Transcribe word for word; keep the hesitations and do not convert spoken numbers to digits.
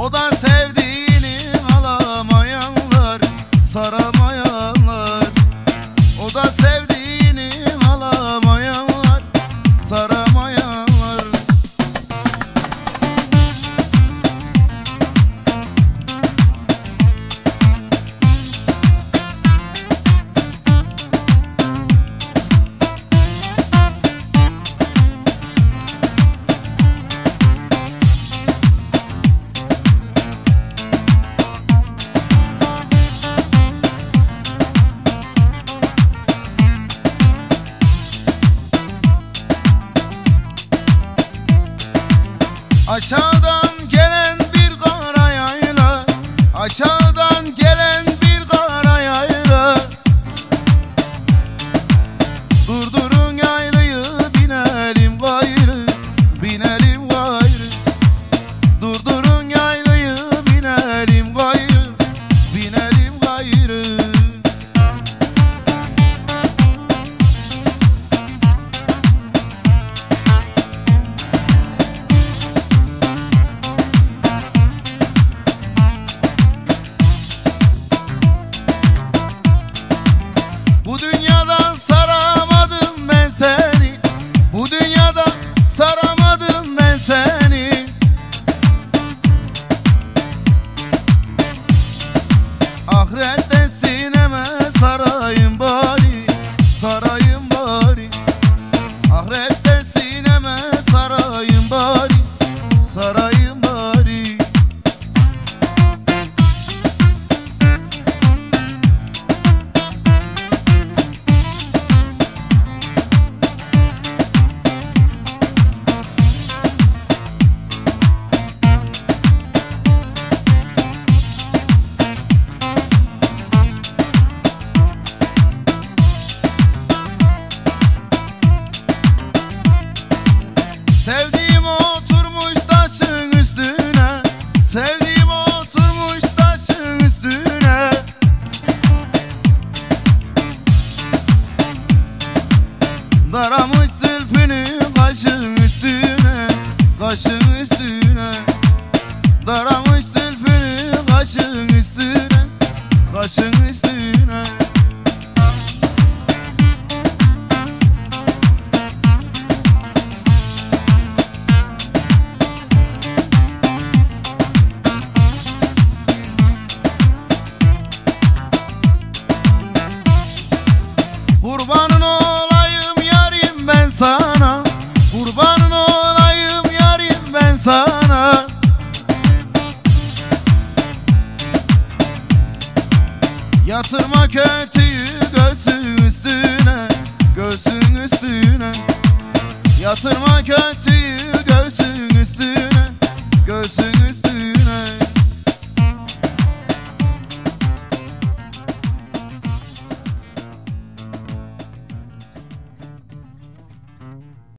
O da sevdiğini alamayanlar, saramayanlar. O da sevdiğini alamayanlar, saramayanlar. Aşağıdan gelen bir kara yayla, aşağıdan gelen bir kara yayla. Durdurun yaylayı, binelim gayrı, binelim gayrı. Durdurun yaylayı, binelim gayrı, binelim gayrı. Bu dünyadan saramadım ben seni, bu dünyadan saramadım ben seni. Ahirette sineme sarayım bari, sarayım bari. Ahirette sineme sarayım bari, sarayım bari. Sevdiğim oturmuş taşın üstüne, sevdiğim oturmuş taşın üstüne. Daramış zülfünü kaşın üstüne, kaşın üstüne. Daramış zülfünü kaşın üstüne, kaşın üstüne. Kurbanın olayım yarim ben sana, kurbanın olayım yarim ben sana. Yatırma kötüyü göğsün üstüne, göğsün üstüne. Yatırma kötüyü